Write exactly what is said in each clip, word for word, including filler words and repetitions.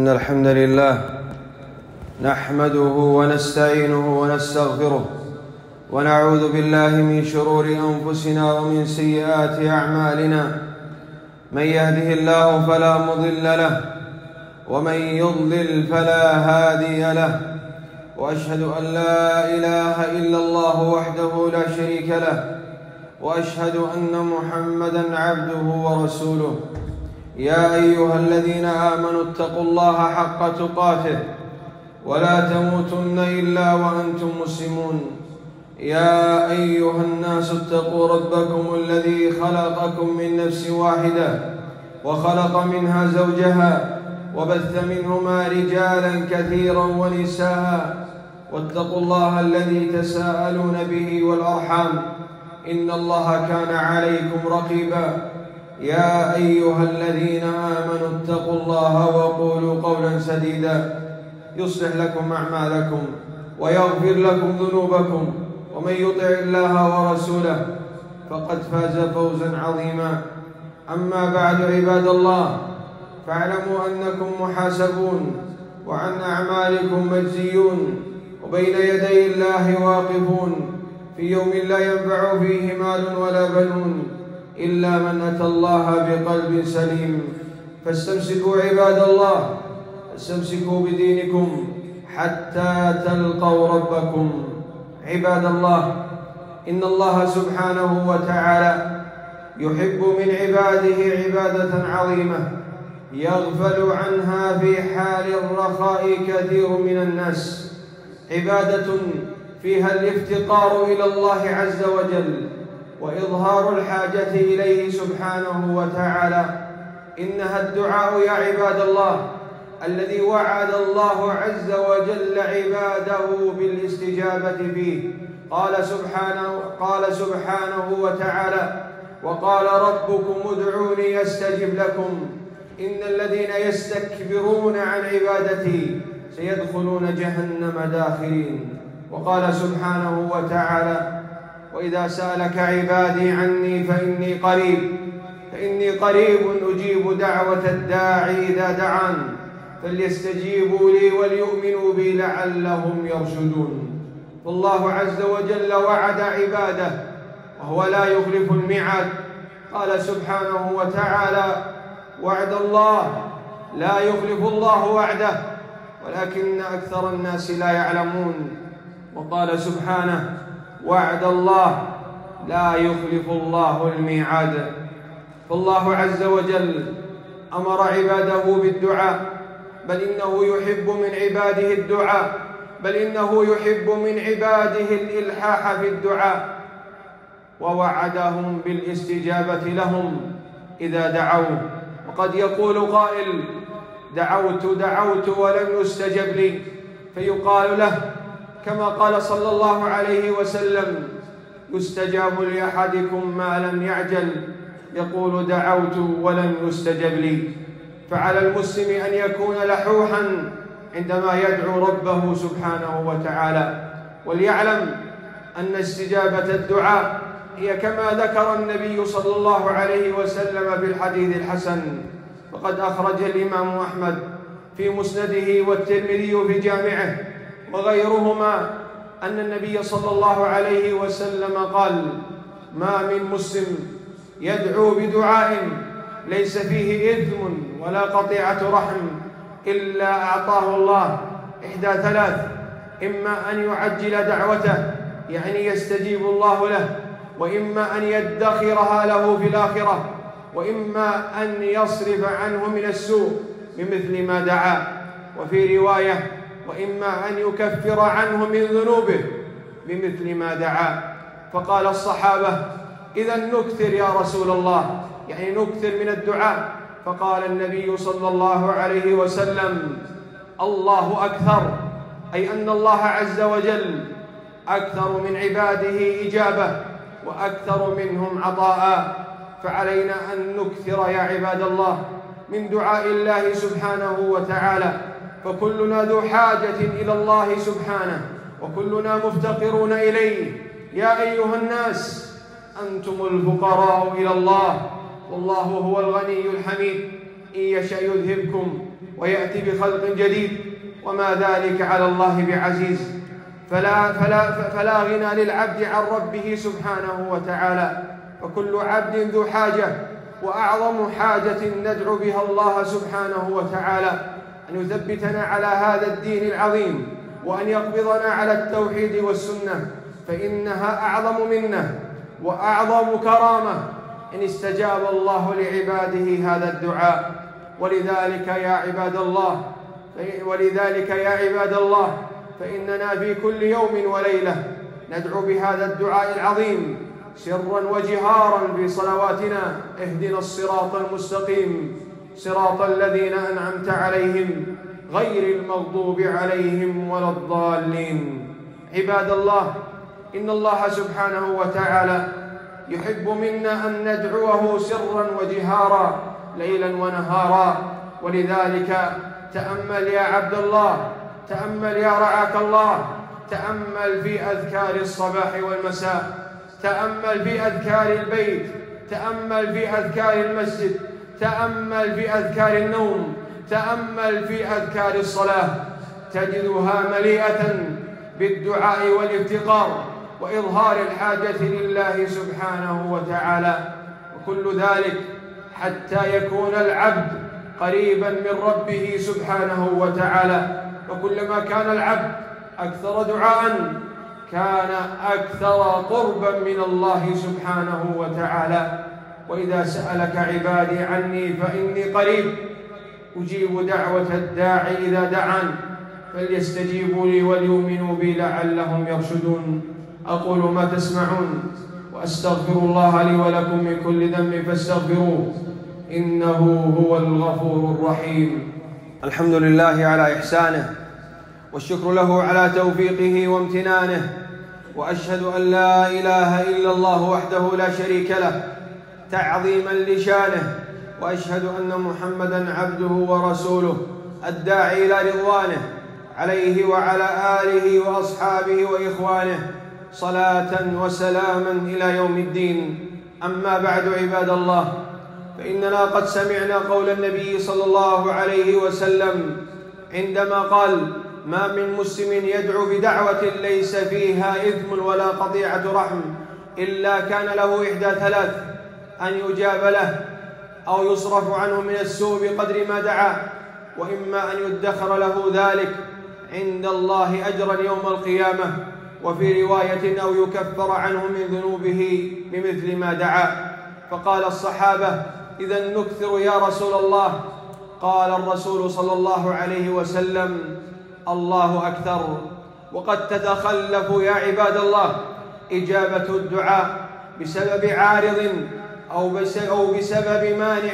إن الحمد لله نحمده ونستعينه ونستغفره ونعوذ بالله من شرور أنفسنا ومن سيئات أعمالنا. من يهده الله فلا مضل له ومن يضلل فلا هادي له، وأشهد أن لا إله إلا الله وحده لا شريك له، وأشهد أن محمدًا عبده ورسوله. يا أيها الذين آمنوا اتقوا الله حق تقاته ولا تموتن إلا وأنتم مسلمون. يا أيها الناس اتقوا ربكم الذي خلقكم من نفس واحدة وخلق منها زوجها وبث منهما رجالا كثيرا ونساء، واتقوا الله الذي تساءلون به والأرحام إن الله كان عليكم رقيبا. يا أيها الذين آمنوا اتقوا الله وقولوا قولا سديدا يصلح لكم أعمالكم ويغفر لكم ذنوبكم، ومن يطع الله ورسوله فقد فاز فوزا عظيما. أما بعد، عباد الله، فاعلموا أنكم محاسبون وعن أعمالكم مجزيون، وبين يدي الله واقفون في يوم لا ينفع فيه مال ولا بنون إلا من أتى الله بقلب سليم. فاستمسكوا عباد الله، استمسكوا بدينكم حتى تلقوا ربكم. عباد الله، إن الله سبحانه وتعالى يحب من عباده عبادة عظيمة يغفل عنها في حال الرخاء كثير من الناس، عبادة فيها الافتقار إلى الله عز وجل وإظهار الحاجة إليه سبحانه وتعالى. إنها الدعاء يا عباد الله الذي وعد الله عز وجل عباده بالاستجابة فيه. قال سبحانه, قال سبحانه وتعالى: وقال ربكم ادعوني أستجب لكم إن الذين يستكبرون عن عبادتي سيدخلون جهنم داخرين. وقال سبحانه وتعالى: وإذا سألك عبادي عني فإني قريب فإني قريب أجيب دعوة الداعي إذا دعان فليستجيبوا لي وليؤمنوا بي لعلهم يرشدون. فالله عز وجل وعد عباده وهو لا يخلف الميعاد. قال سبحانه وتعالى: وعد الله لا يخلف الله وعده ولكن أكثر الناس لا يعلمون. وقال سبحانه: وعد الله لا يخلف الله الميعاد. فالله عز وجل أمر عباده بالدعاء، بل إنه يحب من عباده الدعاء، بل إنه يحب من عباده الإلحاح في الدعاء، ووعدهم بالاستجابة لهم إذا دعوا. وقد يقول قائل: دعوت دعوت ولم يستجب لي، فيقال له كما قال صلى الله عليه وسلم: يستجاب لأحدكم ما لم يعجل، يقول دعوت ولم يستجب لي. فعلى المسلم أن يكون لحوحا عندما يدعو ربه سبحانه وتعالى، وليعلم أن استجابة الدعاء هي كما ذكر النبي صلى الله عليه وسلم في الحديث الحسن. فقد أخرج الإمام أحمد في مسنده والترمذي في جامعه وغيرهما أن النبي صلى الله عليه وسلم قال: ما من مسلم يدعو بدعاء ليس فيه إثم ولا قطيعة رحم إلا أعطاه الله إحدى ثلاث: إما أن يعجل دعوته يعني يستجيب الله له، وإما أن يدخرها له في الآخرة، وإما أن يصرف عنه من السوء بمثل ما دعا. وفي رواية: وإما أن يكفر عنه من ذنوبه بمثل ما دعا. فقال الصحابة: إذن نكثر يا رسول الله، يعني نكثر من الدعاء. فقال النبي صلى الله عليه وسلم: الله أكثر، أي أن الله عز وجل أكثر من عباده إجابة وأكثر منهم عطاء. فعلينا أن نكثر يا عباد الله من دعاء الله سبحانه وتعالى، فكلنا ذو حاجة إلى الله سبحانه وكلنا مفتقرون إليه. يا أيها الناس أنتم الفقراء إلى الله والله هو الغني الحميد، إن يشأ يذهبكم ويأتي بخلق جديد، وما ذلك على الله بعزيز. فلا, فلا, فلا غنى للعبد عن ربه سبحانه وتعالى، فكل عبد ذو حاجة، وأعظم حاجة ندعو بها الله سبحانه وتعالى أن يثبتنا على هذا الدين العظيم، وأن يقبضنا على التوحيد والسنة، فإنها أعظم منة وأعظم كرامة إن استجاب الله لعباده هذا الدعاء. ولذلك يا عباد الله ولذلك يا عباد الله فإننا في كل يوم وليلة ندعو بهذا الدعاء العظيم سرا وجهارا في صلواتنا: اهدنا الصراط المستقيم صراط الذين أنعمت عليهم غير المغضوب عليهم ولا الضالين. عباد الله، إن الله سبحانه وتعالى يحب منا أن ندعوه سرا وجهارا ليلا ونهارا. ولذلك تأمل يا عبد الله، تأمل يا رعاك الله، تأمل في أذكار الصباح والمساء، تأمل في أذكار البيت، تأمل في أذكار المسجد، تأمل في أذكار النوم، تأمل في أذكار الصلاة، تجدها مليئة بالدعاء والافتقار وإظهار الحاجة لله سبحانه وتعالى. وكل ذلك حتى يكون العبد قريبا من ربه سبحانه وتعالى. وكلما كان العبد أكثر دعاء كان أكثر قربا من الله سبحانه وتعالى. وإذا سألك عبادي عني فإني قريب أجيب دعوة الداعي إذا دعان فليستجيبوا لي وليؤمنوا بي لعلهم يرشدون. أقول ما تسمعون وأستغفر الله لي ولكم من كل ذنب فاستغفروه إنه هو الغفور الرحيم. الحمد لله على إحسانه، والشكر له على توفيقه وامتنانه، وأشهد أن لا إله إلا الله وحده لا شريك له تعظيما لشانه، وأشهد أن محمدًا عبده ورسوله الداعي إلى رضوانه، عليه وعلى آله وأصحابه وإخوانه صلاة وسلاما إلى يوم الدين. أما بعد عباد الله، فإننا قد سمعنا قول النبي صلى الله عليه وسلم عندما قال: ما من مسلم يدعو بدعوة ليس فيها إثم ولا قطيعة رحم إلا كان له إحدى ثلاث: أن يجاب له، أو يصرف عنه من السوء بقدر ما دعا، وإما أن يدخر له ذلك عند الله أجرا يوم القيامة، وفي رواية: أو يكفر عنه من ذنوبه بمثل ما دعا. فقال الصحابة: إذا نكثر يا رسول الله؟ قال الرسول صلى الله عليه وسلم: الله أكثر. وقد تتخلف يا عباد الله إجابة الدعاء بسبب عارض أو بسبب مانع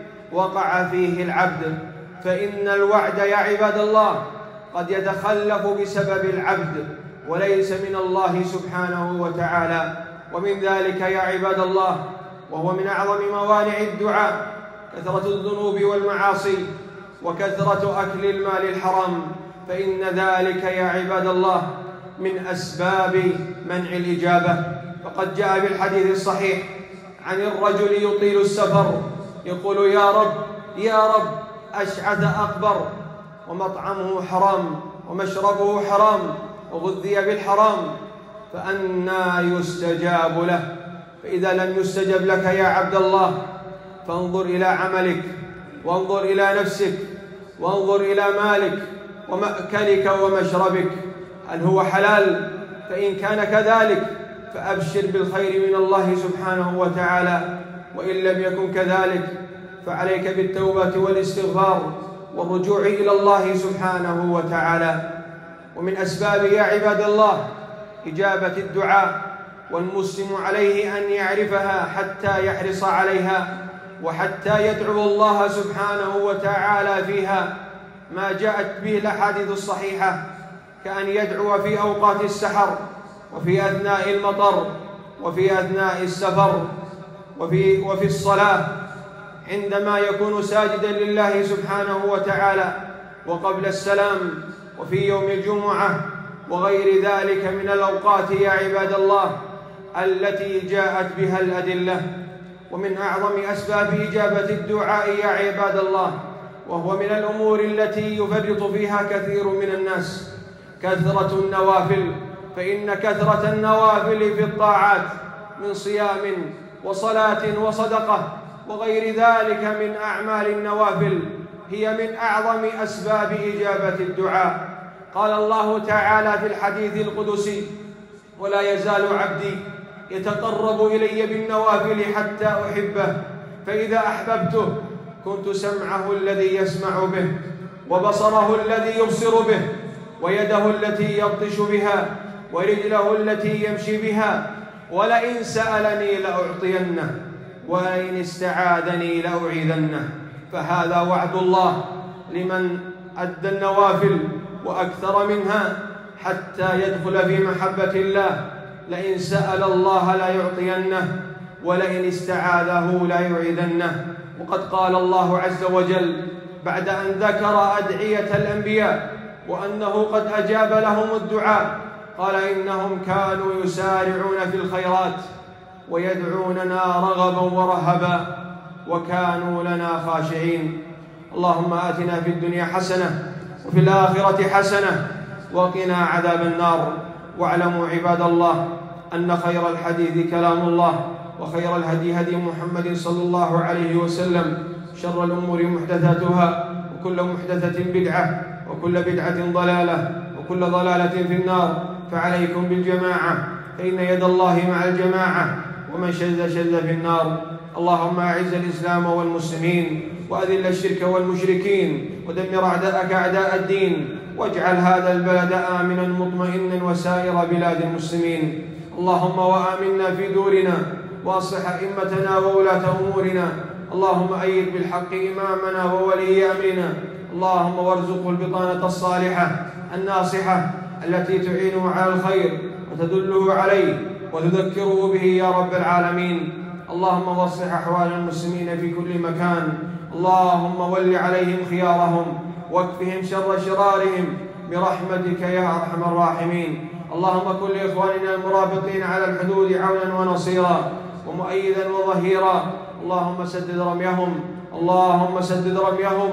وقع فيه العبد، فإن الوعد يا عباد الله قد يتخلف بسبب العبد وليس من الله سبحانه وتعالى. ومن ذلك يا عباد الله، وهو من أعظم موانع الدعاء، كثرة الذنوب والمعاصي وكثرة أكل المال الحرام، فإن ذلك يا عباد الله من أسباب منع الإجابة. فقد جاء بالحديث الصحيح عن الرجل يطيل السفر يقول: يا رب يا رب أشعث أكبر، ومطعمه حرام ومشربه حرام وغذي بالحرام، فأنى يستجاب له؟ فإذا لم يستجب لك يا عبد الله فانظر إلى عملك، وانظر إلى نفسك، وانظر إلى مالك ومأكلك ومشربك، هل هو حلال؟ فإن كان كذلك فأبشر بالخير من الله سبحانه وتعالى، وإن لم يكن كذلك فعليك بالتوبة والاستغفار والرجوع إلى الله سبحانه وتعالى. ومن أسباب يا عباد الله إجابة الدعاء، والمسلم عليه أن يعرفها حتى يحرص عليها، وحتى يدعو الله سبحانه وتعالى فيها، ما جاءت به الأحاديث الصحيحة، كأن يدعو في أوقات السحر، وفي أثناء المطر، وفي أثناء السفر، وفي, وفي الصلاة، عندما يكون ساجدا لله سبحانه وتعالى، وقبل السلام، وفي يوم الجمعة، وغير ذلك من الأوقات يا عباد الله التي جاءت بها الأدلة. ومن أعظم أسباب إجابة الدعاء يا عباد الله وهو من الأمور التي يفرط فيها كثير من الناس، كثرة النوافل. فإن كثرة النوافل في الطاعات من صيام وصلاة وصدقة وغير ذلك من أعمال النوافل هي من أعظم أسباب إجابة الدعاء. قال الله تعالى في الحديث القدسي: ولا يزال عبدي يتقرب إلي بالنوافل حتى أحبه، فإذا أحببته كنت سمعه الذي يسمع به، وبصره الذي يبصر به، ويده التي يبطش بها، ورجله التي يمشي بها، ولئن سألني لأعطينه، ولئن استعاذني لأعيذنه. فهذا وعد الله لمن أدى النوافل وأكثر منها حتى يدخل في محبة الله. لئن سأل الله لا يعطينه، ولئن استعاذه لا يعيذنه. وقد قال الله عز وجل بعد أن ذكر أدعية الأنبياء وأنه قد أجاب لهم الدعاء، قال: إنهم كانوا يسارعون في الخيرات ويدعوننا رغبا ورهبا وكانوا لنا خاشعين. اللهم آتنا في الدنيا حسنة وفي الآخرة حسنة وقنا عذاب النار. واعلموا عباد الله أن خير الحديث كلام الله، وخير الهدي هدي محمد صلى الله عليه وسلم، شر الأمور محدثاتها، وكل محدثة بدعة، وكل بدعة ضلالة، وكل ضلالة في النار. فعليكم بالجماعة، فإن يد الله مع الجماعة، ومن شذ شذ في النار. اللهم أعز الإسلام والمسلمين، وأذل الشرك والمشركين، ودمر أعداءك أعداء الدين، واجعل هذا البلد آمنا مطمئنا وسائر بلاد المسلمين. اللهم وآمنا في دورنا، وأصلح أئمتنا وولاة أمورنا. اللهم أيد بالحق إمامنا وولي أمرنا. اللهم وارزقه البطانة الصالحة الناصحة التي تعينه على الخير وتدله عليه وتذكره به يا رب العالمين. اللهم واصلح أحوال المسلمين في كل مكان. اللهم ول عليهم خيارهم واكفهم شر شرارهم برحمتك يا أرحم الراحمين. اللهم كن لإخواننا المرابطين على الحدود عونا ونصيرا ومؤيدا وظهيرا. اللهم سدد رميهم، اللهم سدد رميهم،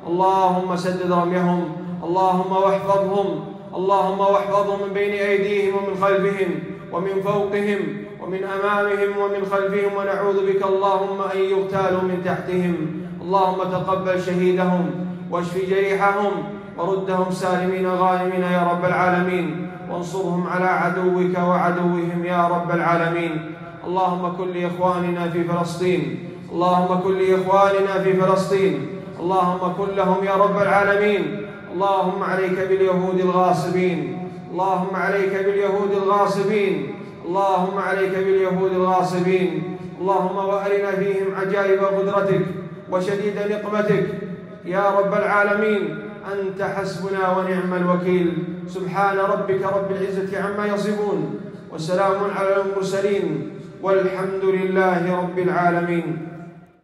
اللهم سدد رميهم. اللهم واحفظهم، اللهم واحفظهم من بين أيديهم ومن خلفهم ومن فوقهم ومن أمامهم ومن خلفهم، ونعوذ بك اللهم أن يغتالوا من تحتهم. اللهم تقبل شهيدهم واشف جريحهم وردهم سالمين غانمين يا رب العالمين، وانصرهم على عدوك وعدوهم يا رب العالمين. اللهم كن لإخواننا في فلسطين، اللهم كن لإخواننا في فلسطين، اللهم كن لهم يا رب العالمين. اللهم عليك باليهود الغاصبين، اللهم عليك باليهود الغاصبين، اللهم عليك باليهود الغاصبين. اللهم وأرنا فيهم عجائب قدرتك وشديد نقمتك يا رب العالمين. أنت حسبنا ونعم الوكيل. سبحان ربك رب العزة عما يصفون، وسلام على المرسلين، والحمد لله رب العالمين.